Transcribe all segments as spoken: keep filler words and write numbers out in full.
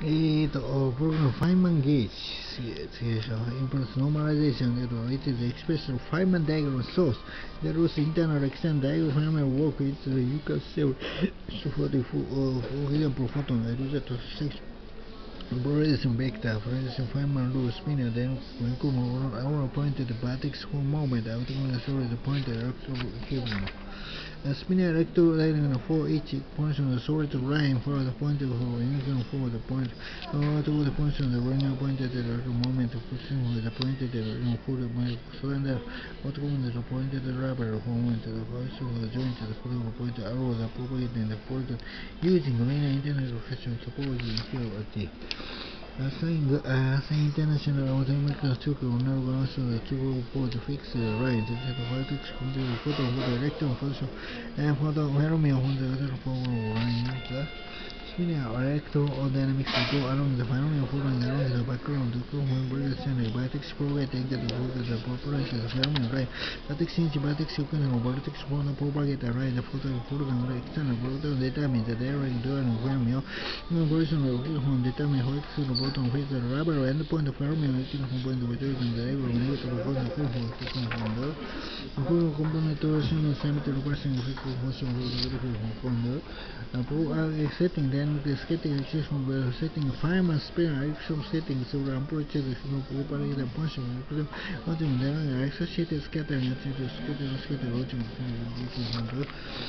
えーと、program Feynman gauge implements normalization that it is the expression of Feynman diagram source. There was internal external diagram Feynman work. It's uh, you can say for the for, uh, for example photon. I do that to six. Polarization vector, polarization Feynman rule spinner, then include I want to point at the vertex for moment. I want to show the point at the a spinning rectangle line for each point on the solid line for the point of the for the point uh, to the point on the linear point at the moment of pushing with the point at the for the cylinder what comes the point at the rubber moment of the voice of the joint at the point arrow the propagate in the point using linear internet reflection suppose here at the Assign the assign international automatic took on also the two port fix the right that the vertex computer photo with the rectangle function and photo where me on the other power line spinning recto or dynamics to go along the phenomenon following along the background to come when bridges and the vertex propagate get the photo the population the phenomenon right vertex since vertex you can vertex from the propagate right the photo photo and the external photo determine the direct during phenomenon no version of this one determine how to the bottom face the rubber and the point of phenomenon is from point of the diagram and to the point of the component the component to assume the symmetry reversing the function of the component a setting then the setting exception by setting a Feynman spinner action setting so the approach is no properly the function of the then associated scattering to the scattering scattering rotation the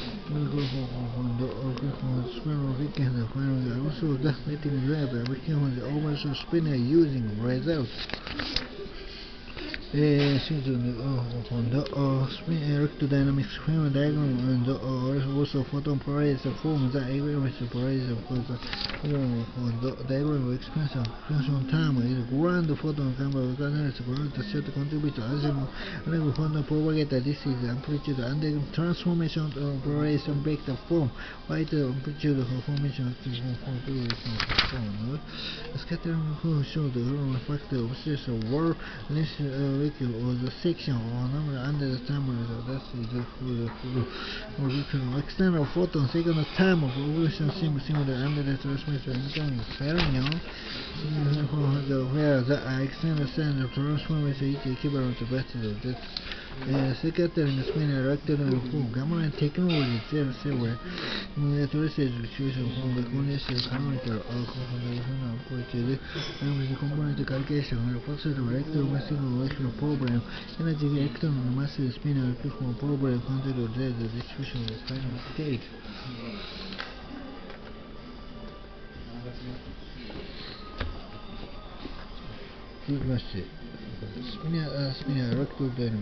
spinner weekend the final also the letting the we can the overall spinner using results Uh, since the uh, on the uh, spin electrodynamics Feynman diagram and the uh, also photon polarization form the average polarization for the uh, on the diagram of expansion expansion time is ground photon camera organized ground the set contribute to azimuth and photon propagator. This is the amplitude and the transformation of polarization vector form white amplitude of formation of the form scattering show the factor of stress of war less uh, or the section or number under the time of that's the full external photon second time of evolution seems similar under the transmission incoming fermion where the external standard transformation is equivalent to better that scattering spinner rectangular form gamma technology there several traces situation from the condition parameter or component approach the component calculation and possible rectangular massive problem energy electron massive spinner problem consider the distribution of the final state. Spinner uh, spinner rectangular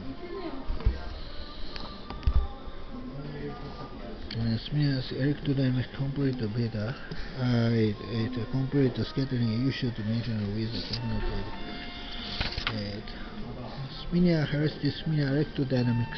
uh, spinner electrodynamic complete beta uh, it, it complete scattering you should mention with the component spinner heuristic spinner electrodynamics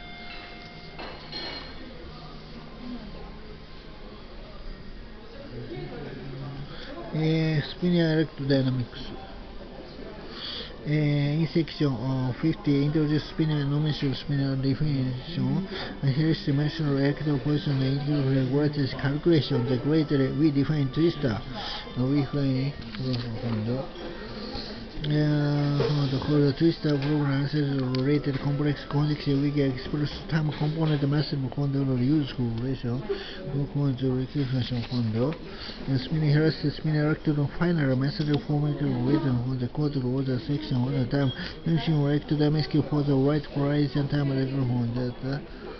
uh, spinner electrodynamics Uh, in section uh, fifty, introduce spinner nomenclature spinner definition. Uh, here is dimensional electron position include regulators calculation. The greater we define twister. Uh, we define uh, the whole twister program is related complex conjugation. We can express time component massive control useful ratio. We want to recognition condo. The spinning heuristic spinner electron final method forming written for the quarter order section one at a time. Using electrodynamics for the right polarization time electron that.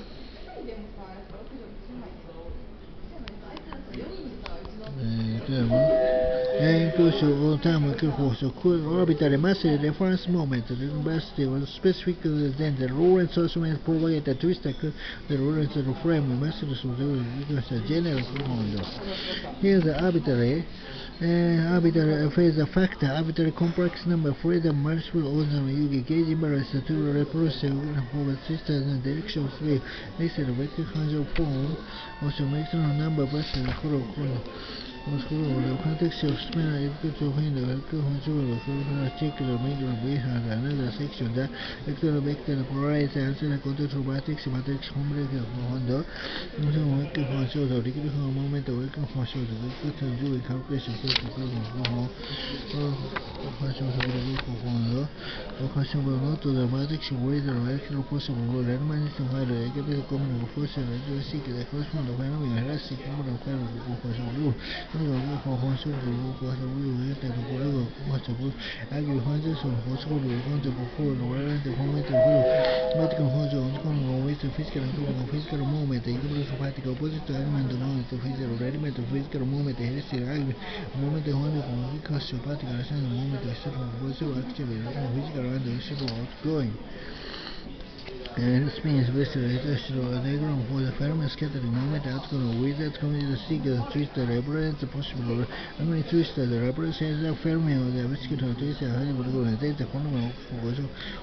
Inclusion of time so orbital massive reference moment. The velocity was specific then the Lorentz transformation propagate a twister the Lorentz frame massive so general. Here the arbitrary uh, arbitrary phase factor arbitrary complex number freedom multiple order you get gauge imbalance to reproduce for the twister and direction three. This is a vector conjugate form also makes a number of versus Muscular, the context of spinal electrical field, the control of particular major behind another section that electro vector polarized answer the control matrix matrix complex on the working function of the moment of working function of the do calculation for the function of the function will not to the matrix with the electro possible element while the negative common force and the seek the corresponding family and elastic common family function rule. Function rule was a rule that the whatever possible argue functions of possible concept before the relevant moment of rule. Medical function on common with the physical and physical movement, the universe of particle opposite to element of moment of physical element of physical movement, the elastic argument, moment of one of because of particle and moment of physical actually physical and the physical outgoing. And this means basically attached to a diagram for the Fermi scattering moment outcome with that coming to seek the twisted represents the possible I mean twisted represents the Fermi or the viscous twist and how you would go and take the corner for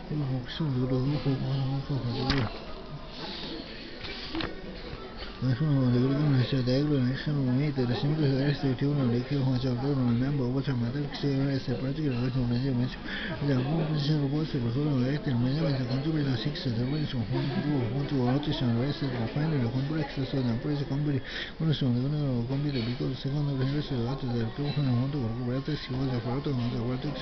so National the organization diagram made the simple arrested tuner like you want to do a number of mathematics as a particular measurement. The composition of both the whole active measurement contribute to six the range of one to rotation arrested or final complex so the press company on the computer because the second of the rest of the program want to vertex was a photo on the vertex.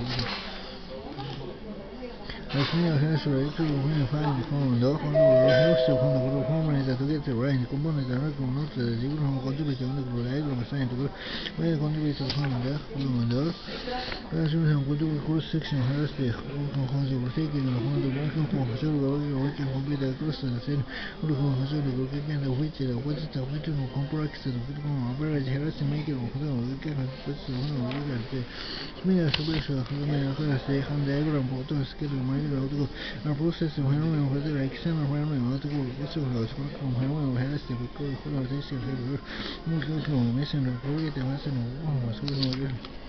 As many as to find from the host of the formula that to get the right component and not the zero contribute on the diagram assigned to where contribute to the window. As we have to cross section has the concept taking on the working for the working computer across the same working for the working and which the what is the which of complex the average has to make it for the working and puts the one of the many solutions for the hand diagram photo schedule. Our process of handling whether I can handling article also has from handling has to be called for the test of the mission of create a lesson of was going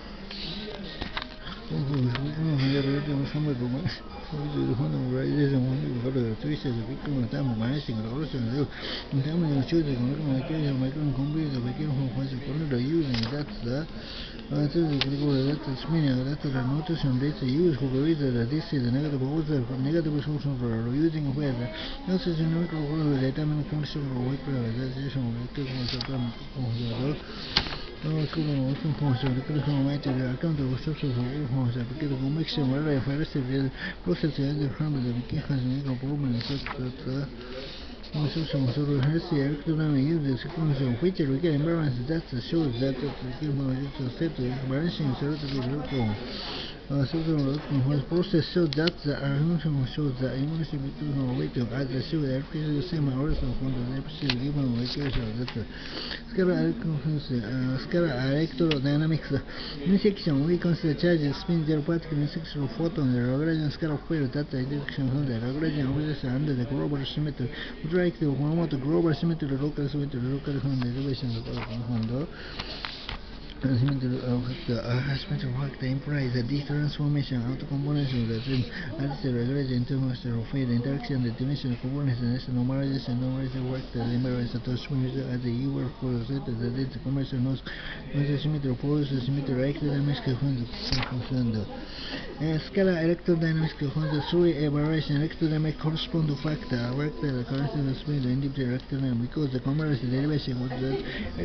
Uh, this is the meaning that the notation data used for reason that this is the negative order from negative solution for using where this is a numerical order determining function for weight realization of the concept of the working function the critical matter account of social function because the mixture where I first the process and the from the mechanism of problem that Social sort of has the electrodynamic uses sequence of which we can balance that shows that the set balancing is relatively local. Uh, social process shows that the function shows the immunity between weight of other show the the same also from the episode given location that scalar scalar electrodynamics. In section we consider charges spin their particle in section of photon the Lagrangian scalar field that the direction of the Lagrangian obvious under the global symmetry. We try to promote the global symmetry, local symmetry, local from the elevation of the symmetry of the spectral factor implies that this transformation of the components of the dream as the Lagrangian intermediate of field interaction the dimension of components and the normalization normalization work the imbalance of the symmetry as the U R for the set that the commercial knows the symmetry of force the symmetry electrodynamics from the scalar electrodynamics from the three aberration electrodynamic correspond to factor work the current of the speed and individual electrodynamic because the commercial derivation of the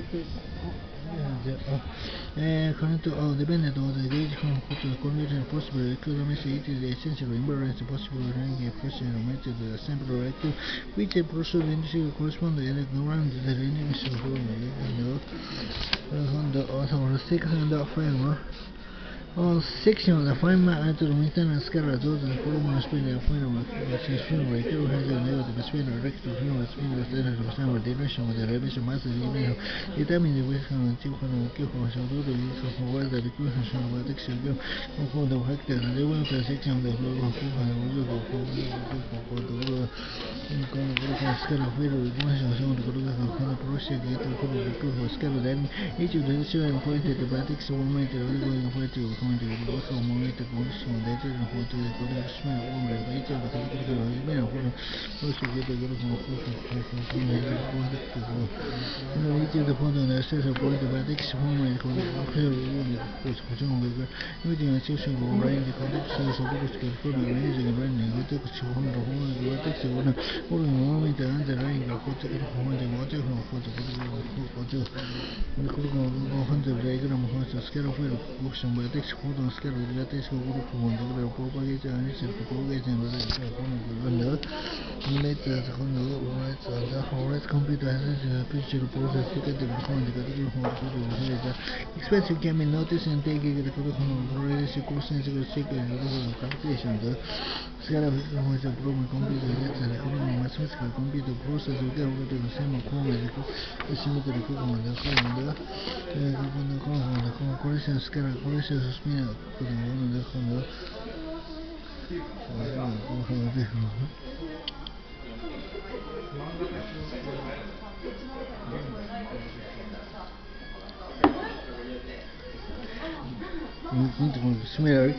Uh, current of dependent on the gauge from the condition possible electrodynamics it is essential imbalance possible ranking a question related to the sample reactive which a process initially correspond to the around the range of the author second of framework. All section of the Feynman intermittent scalar those and polymer spin of Feynman spin rate has a negative spin or rectal spin or spin of the percent with direction with the relation mass of the determine the weight from the two from the Q from so do the use of whether the equation of the section for the factor and the one section of the global Q from the rule of for the rule in scalar field with one of the group of the process get the proof of scalar then each of the and pointed the matrix moment going point to going to also monitor condition data and what is the condition of the data of the computer also get the group of achieve the point of the accessor point of the text form and the everything is section of range the context is a book skill for the range and running the text on the home and the text on all the moment and the range of what the home and what the home for the photo the hundred diagram has a scale of function by text for the scale of the text of the propagate and it's a propagate and the later the right the right computer has a picture process to get the behind the category home. Expensive can be noticed and taking the progress course and secret calculation. The scale of the program computer and the mathematical computer process will get over to the same form as the symmetry equivalent. The correction scale correction spin for the one of the similar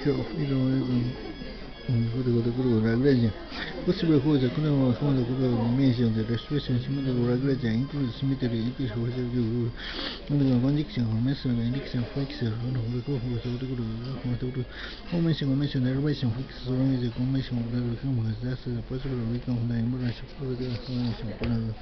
possible cause the criminal from the mention the restriction similar regulation includes symmetry equals conjunction or method and indication fixer convention convention derivation fixes only the convention of the human has that's the possible recon from the emergence of the convention.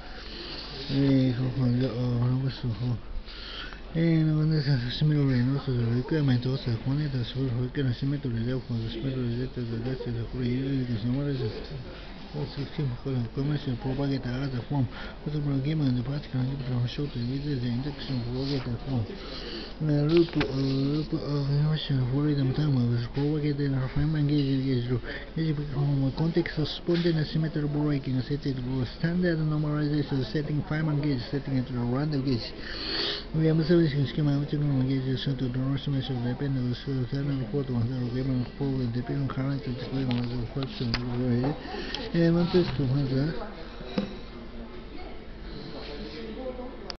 And when this is similarly also the requirement also connect the source we can symmetry therefore the symmetry related to that is a free the symmetry commercial propagate as a form possible given the particle from short with the induction propagate form. The loop loop of emotion for them time was propagated and refinement gauge gauge from context of spontaneous symmetry breaking set it was standard normalization setting Feynman gauge setting it to a random gauge. We have a solution schema which gauge to the transmission depending on the thermal photo and given forward depending on current to the first and one test to